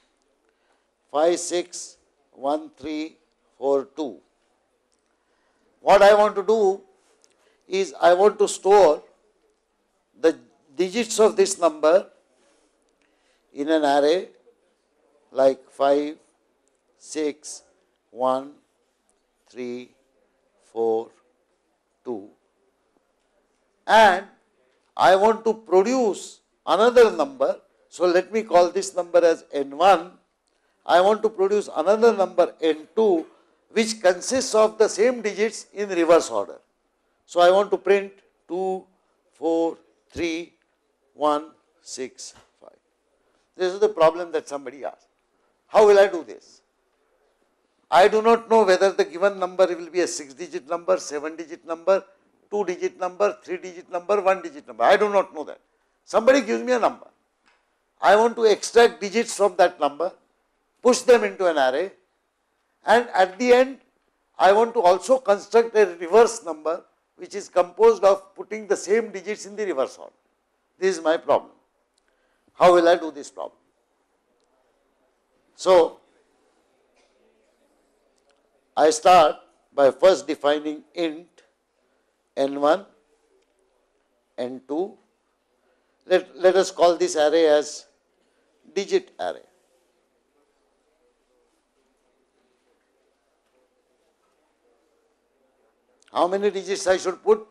561342. What I want to do is I want to store the digits of this number in an array like 5, 6, 1, 3, 4, 2, and I want to produce another number. So let me call this number as n1. I want to produce another number n2 which consists of the same digits in reverse order. So I want to print 2, 4, 3, 1, 6, 5. This is the problem that somebody asked. How will I do this? I do not know whether the given number will be a 6-digit number, 7-digit number, 2-digit number, 3-digit number, 1-digit number. I do not know that. Somebody gives me a number. I want to extract digits from that number, push them into an array, and at the end I want to also construct a reverse number which is composed of putting the same digits in the reverse order. This is my problem. How will I do this problem? So, I start by first defining int n1, n2. Let us call this array as digit array. How many digits I should put?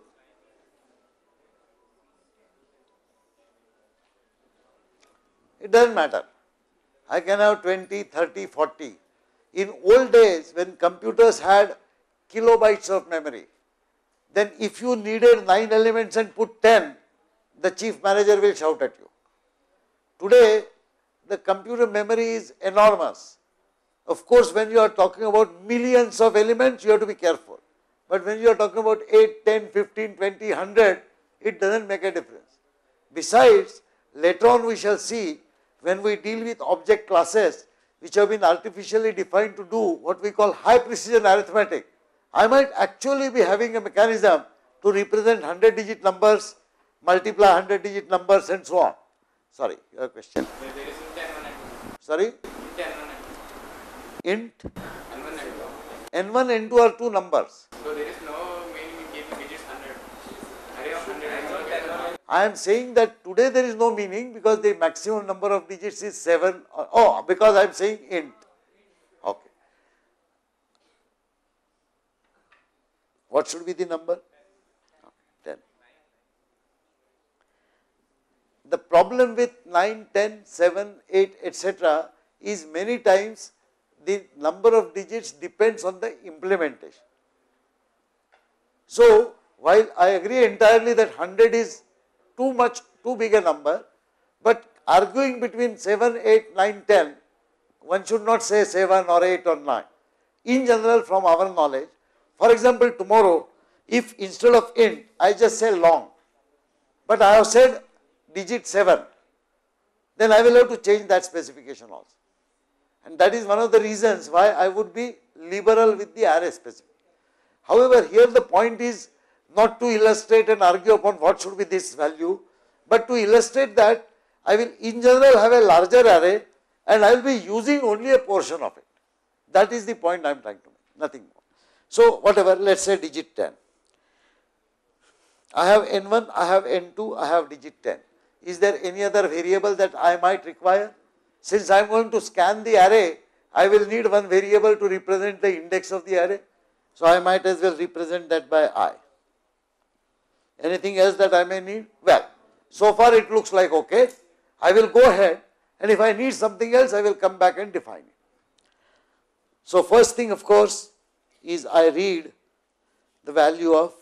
It doesn't matter. I can have 20, 30, 40. In old days, when computers had kilobytes of memory, then if you needed 9 elements and put 10, the chief manager will shout at you. Today, the computer memory is enormous. Of course, when you are talking about millions of elements, you have to be careful. But when you are talking about 8, 10, 15, 20, 100, it doesn't make a difference. Besides, later on we shall see, when we deal with object classes which have been artificially defined to do what we call high precision arithmetic, I might actually be having a mechanism to represent 100-digit numbers, multiply 100-digit numbers and so on. Sorry, your question. There is int n1 and 2. Sorry? Int n1 and 2. Int N1 and 2. n1 and n2 are two numbers. So there is no meaning in giving digits 100. Array of 100 and 1. I am saying that today there is no meaning because the maximum number of digits is 7. Oh, because I am saying int. Okay. What should be the number? 10. The problem with 9, 10, 7, 8, etc. is many times the number of digits depends on the implementation. So, while I agree entirely that 100 is too big a number, but arguing between 7, 8, 9, 10, one should not say 7 or 8 or 9. In general, from our knowledge, for example, tomorrow, if instead of int, I just say long, but I have said digit 7, then I will have to change that specification also. And that is one of the reasons why I would be liberal with the array specification. However, here the point is not to illustrate and argue upon what should be this value, but to illustrate that I will in general have a larger array and I will be using only a portion of it. That is the point I am trying to make, nothing more. So, whatever, let us say digit 10. I have n1, I have n2, I have digit 10. Is there any other variable that I might require? Since I am going to scan the array, I will need one variable to represent the index of the array. So, I might as well represent that by I. Anything else that I may need? Well, so far it looks like okay. I will go ahead, and if I need something else, I will come back and define it. So, first thing of course is I read the value of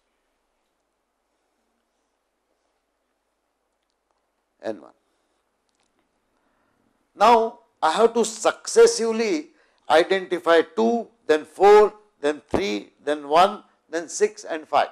n1. Now, I have to successively identify 2, then 4, then 3, then 1, then 6 and 5.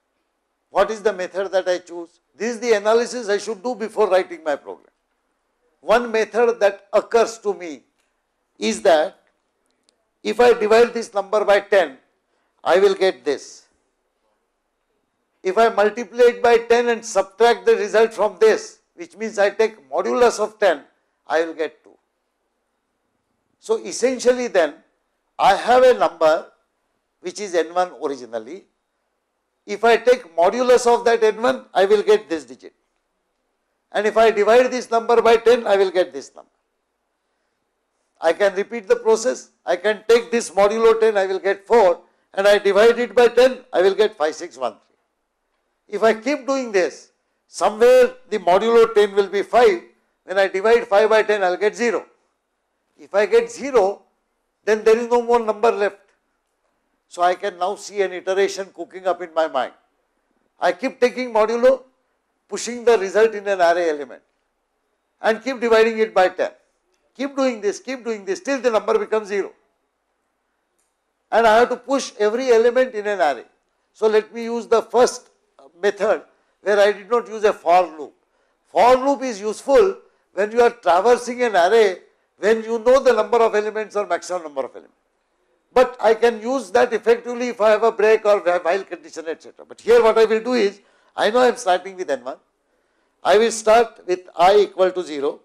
What is the method that I choose? This is the analysis I should do before writing my program. one method that occurs to me is that if I divide this number by 10, I will get this. If I multiply it by 10 and subtract the result from this, which means I take modulus of 10, I will get 2. So essentially then, I have a number which is n1 originally. If I take modulus of that n1, I will get this digit. And if I divide this number by 10, I will get this number. I can repeat the process. I can take this modulo 10, I will get 4, and I divide it by 10, I will get 5613. If I keep doing this, somewhere the modulo 10 will be 5. When I divide 5 by 10, I will get 0. If I get 0, then there is no more number left. So I can now see an iteration cooking up in my mind. I keep taking modulo, pushing the result in an array element, and keep dividing it by 10. Keep doing this till the number becomes 0. And I have to push every element in an array. So let me use the first method where I did not use a for loop. For loop is useful when you are traversing an array when you know the number of elements or maximum number of elements. But I can use that effectively if I have a break or while condition, etc. But here what I will do is, I know I am starting with n1. I will start with I equal to 0.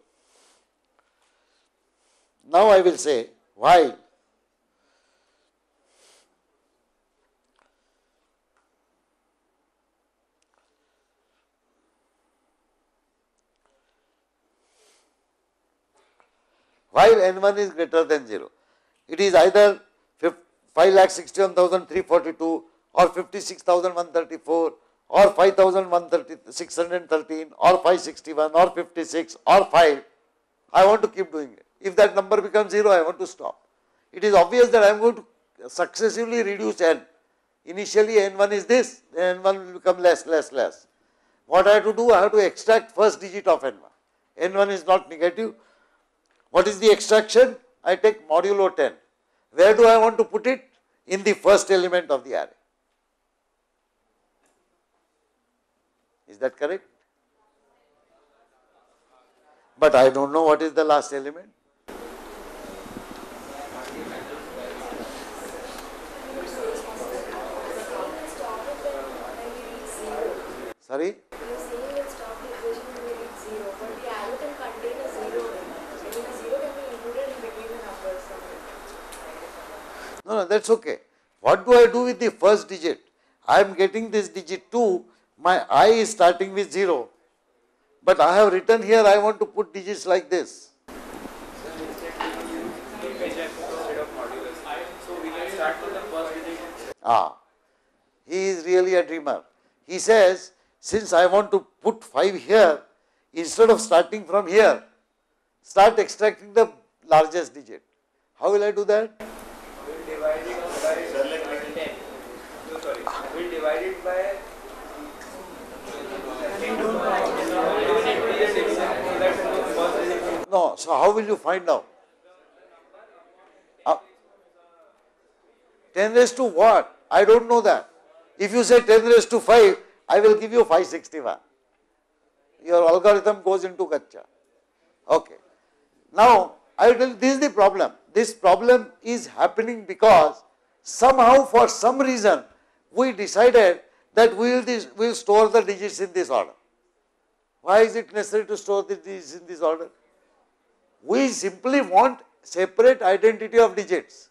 Now I will say while n1 is greater than 0. It is either 5,61,342 or 56,134 or 5,613 or 561 or 56 or 5. I want to keep doing it. If that number becomes 0, I want to stop. It is obvious that I am going to successively reduce n. Initially n1 is this, then n1 will become less. What I have to do? I have to extract first digit of n1. n1 is not negative. What is the extraction? I take modulo 10. Where do I want to put it? In the first element of the array. Is that correct? But I don't know what is the last element. Sorry? You're saying you'll stop the equation when you reach 0, but the arrow can contain a 0 in it. So the 0 can be included in between the numbers somewhere. No, that's okay. What do I do with the first digit? I am getting this digit 2, my I is starting with 0. But I have written here, I want to put digits like this. So we can start with the first digit. He is really a dreamer. He says, since I want to put 5 here, instead of starting from here, start extracting the largest digit. How will I do that? We'll divide it by 10. No, sorry. We'll divide it by 10. No, so how will you find out? 10 raised to what? I don't know that. If you say 10 raised to 5, I will give you 561. Your algorithm goes into Kacha. Okay. Now, I will tell you, this is the problem. This problem is happening because somehow, for some reason, we decided that we will store the digits in this order. Why is it necessary to store the digits in this order? We simply want separate identity of digits.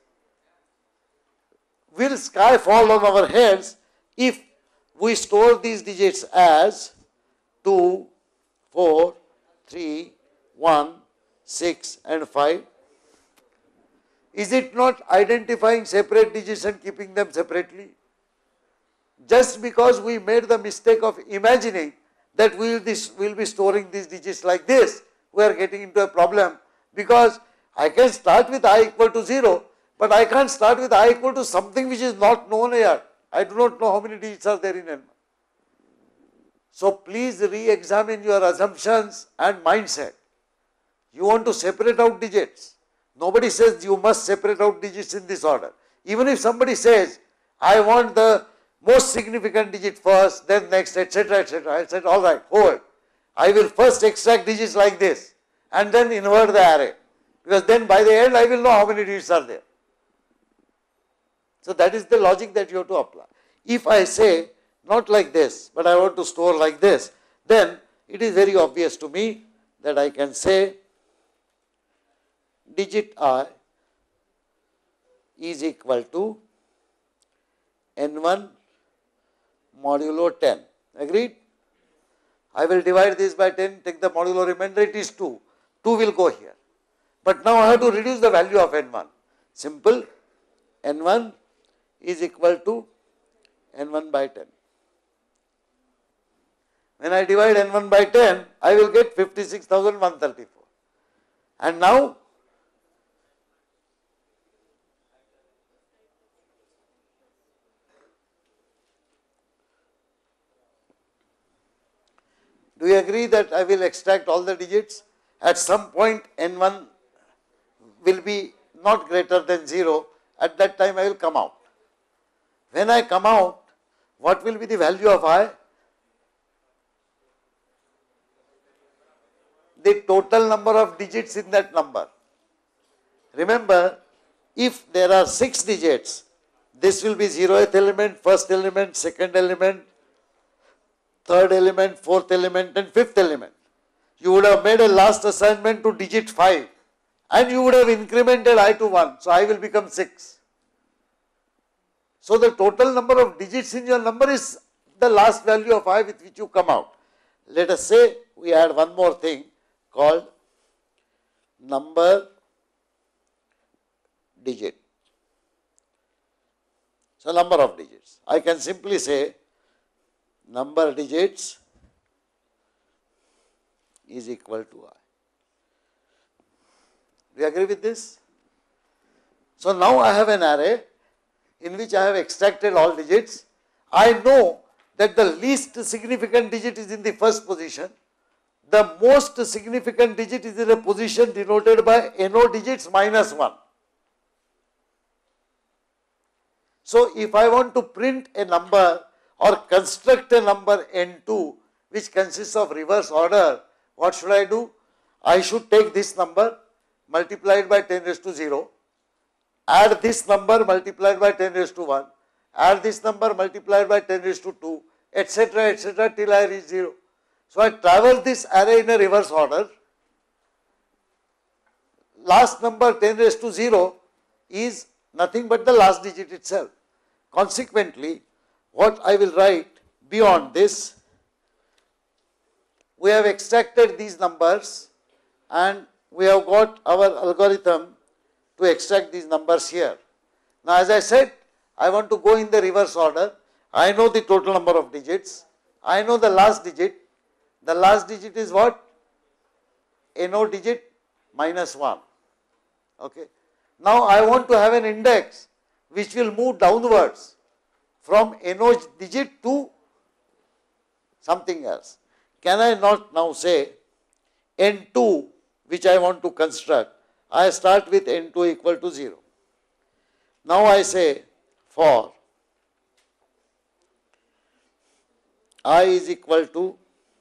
Will sky fall on our heads if we store these digits as 2, 4, 3, 1, 6 and 5? Is it not identifying separate digits and keeping them separately? Just because we made the mistake of imagining that we will be storing these digits like this, we are getting into a problem, because I can start with I equal to 0, but I can't start with I equal to something which is not known yet. I do not know how many digits are there in n. So please re-examine your assumptions and mindset. You want to separate out digits. Nobody says you must separate out digits in this order. Even if somebody says, I want the most significant digit first, then next, etc., etc. I said, all right, hold. I will first extract digits like this, and then invert the array, because then by the end I will know how many digits are there. So that is the logic that you have to apply. If I say not like this, but I want to store like this, then it is very obvious to me that I can say digit I is equal to n1 modulo 10. Agreed? I will divide this by 10, take the modulo remainder, it is 2. 2 will go here. But now I have to reduce the value of n1. Simple, n1 is equal to n1 by 10. When I divide n1 by 10, I will get 56,134. And now, do you agree that I will extract all the digits? At some point n1 will be not greater than 0. At that time I will come out. When I come out, what will be the value of I? The total number of digits in that number. Remember, if there are 6 digits, this will be 0th element, first element, second element, third element, fourth element and fifth element. You would have made a last assignment to digit 5 and you would have incremented I to 1. So I will become 6. So the total number of digits in your number is the last value of I with which you come out. Let us say we add one more thing called number digit. So number of digits. I can simply say number digits is equal to I. Do you agree with this? So now I have an array in which I have extracted all digits. I know that the least significant digit is in the first position. The most significant digit is in a position denoted by NO digits minus 1. So if I want to print a number or construct a number n2 which consists of reverse order, what should I do? I should take this number multiplied by 10 raised to 0, add this number multiplied by 10 raised to 1, add this number multiplied by 10 raised to 2, etc. till I reach 0. So I travel this array in a reverse order. Last number 10 raised to 0 is nothing but the last digit itself. Consequently, what I will write beyond this, we have extracted these numbers and we have got our algorithm to extract these numbers here. Now as I said, I want to go in the reverse order. I know the total number of digits. I know the last digit. The last digit is what? NO digit minus 1. Okay. Now I want to have an index which will move downwards from NO digit to something else. Can I not now say N2 which I want to construct? I start with N2 equal to 0. Now I say for I is equal to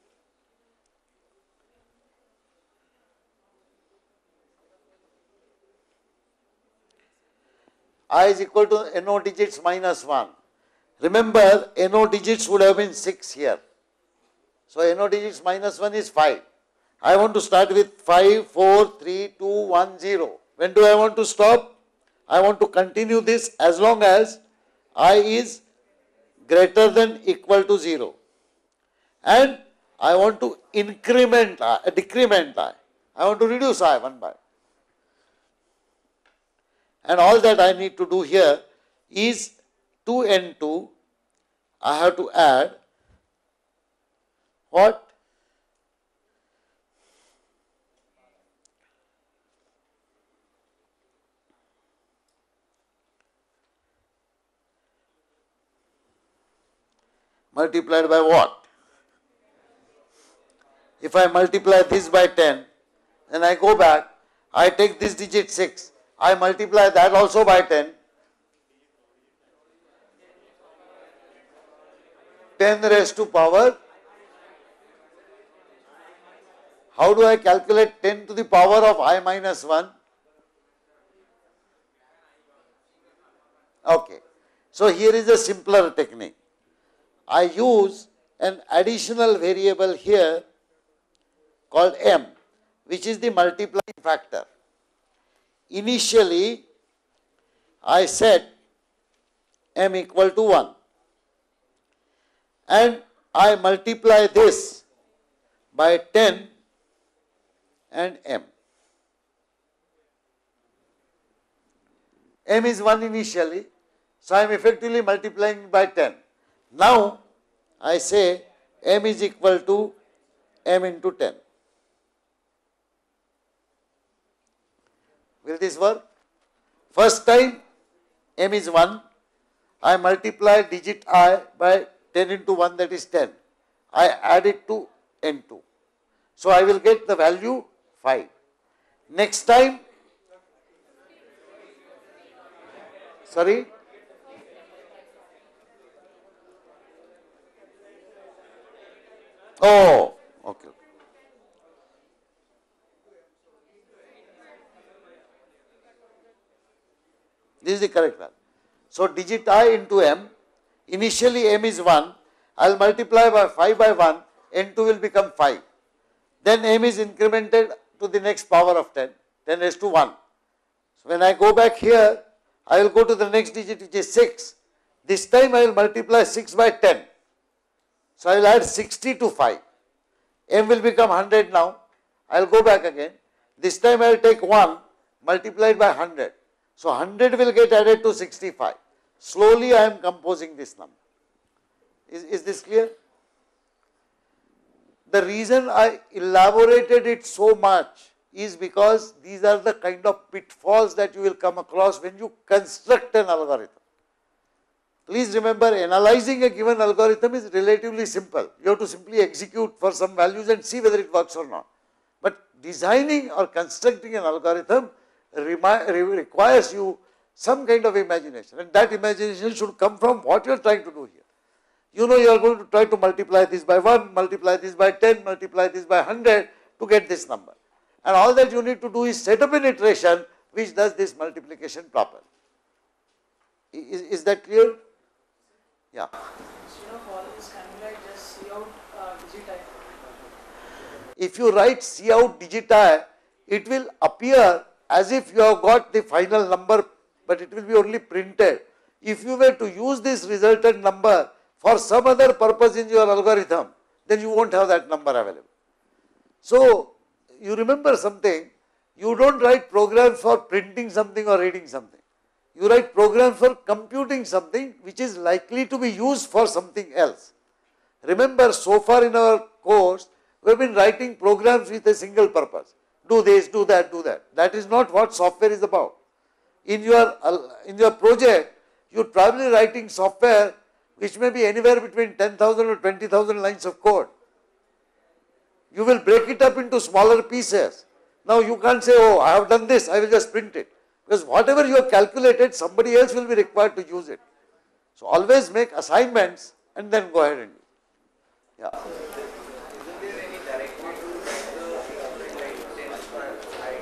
I is equal to NO digits minus 1. Remember, NO digits would have been 6 here. So NO digits minus 1 is 5. I want to start with 5, 4, 3, 2, 1, 0. When do I want to stop? I want to continue this as long as I is greater than equal to 0. And I want to decrement I. I want to reduce I one by. And all that I need to do here is to N2, I have to add what? Multiplied by what? If I multiply this by 10, then I go back, I take this digit 6, I multiply that also by 10, 10 raised to power How do I calculate 10 to the power of I minus 1? Okay. So here is a simpler technique. I use an additional variable here called m, which is the multiplying factor. Initially, I set m equal to 1 and I multiply this by 10 and m. M is 1 initially, so I am effectively multiplying by 10. Now, I say m is equal to m into 10. Will this work? First time m is 1, I multiply digit I by 10 into 1, that is 10. I add it to n2. So I will get the value 5. Next time, sorry? Oh, okay. This is the correct value. So digit I into m, initially m is 1, I will multiply by 5 by 1, n2 will become 5. Then m is incremented to the next power of 10, 10 raised to 1. So when I go back here, I will go to the next digit, which is 6. This time I will multiply 6 by 10. So I will add 60 to 5. M will become 100 now. I will go back again. This time I will take 1 multiplied by 100. So 100 will get added to 65. Slowly I am composing this number. Is this clear? The reason I elaborated it so much is because these are the kind of pitfalls that you will come across when you construct an algorithm. Please remember, analyzing a given algorithm is relatively simple. You have to simply execute for some values and see whether it works or not. But designing or constructing an algorithm requires you some kind of imagination, and that imagination should come from what you are trying to do here. You know you are going to try to multiply this by 1, multiply this by 10, multiply this by 100 to get this number. And all that you need to do is set up an iteration which does this multiplication properly. Is that clear? Yeah. Instead of all this, can you like just see out digit I? If you write C out digit I, it will appear as if you have got the final number, but it will be only printed. If you were to use this resultant number for some other purpose in your algorithm, then you won't have that number available. So, you remember something, you don't write programs for printing something or reading something. You write programs for computing something which is likely to be used for something else. Remember, so far in our course, we have been writing programs with a single purpose. Do this, do that, do that. That is not what software is about. In your project, you are probably writing software which may be anywhere between 10,000 or 20,000 lines of code. You will break it up into smaller pieces. Now you can't say, oh, I have done this, I will just print it. Because whatever you have calculated, somebody else will be required to use it. So always make assignments and then go ahead and use it. Yeah. Isn't there any direct way to calculate like 10 square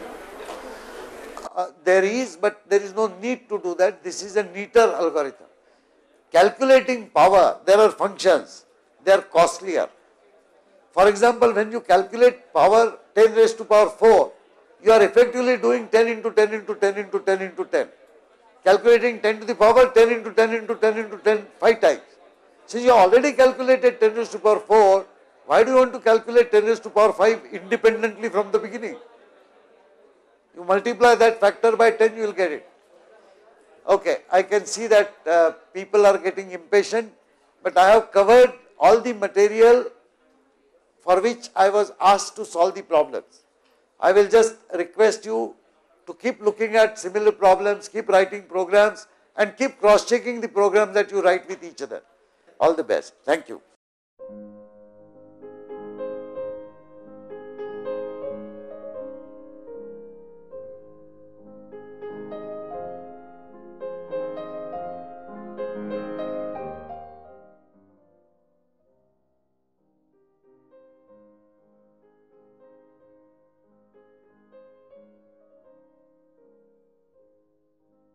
height? There is, but there is no need to do that. This is a neater algorithm. Calculating power, there are functions, they are costlier. For example, when you calculate power 10 raised to power 4, you are effectively doing 10 into 10 into 10 into 10 into 10. Calculating 10 to the power 10 into 10 into 10 into 10 5 times. Since you already calculated 10 raised to power 4, why do you want to calculate 10 raised to power 5 independently from the beginning? You multiply that factor by 10, you will get it. Okay, I can see that people are getting impatient, but I have covered all the material for which I was asked to solve the problems. I will just request you to keep looking at similar problems, keep writing programs, and keep cross-checking the programs that you write with each other. All the best. Thank you.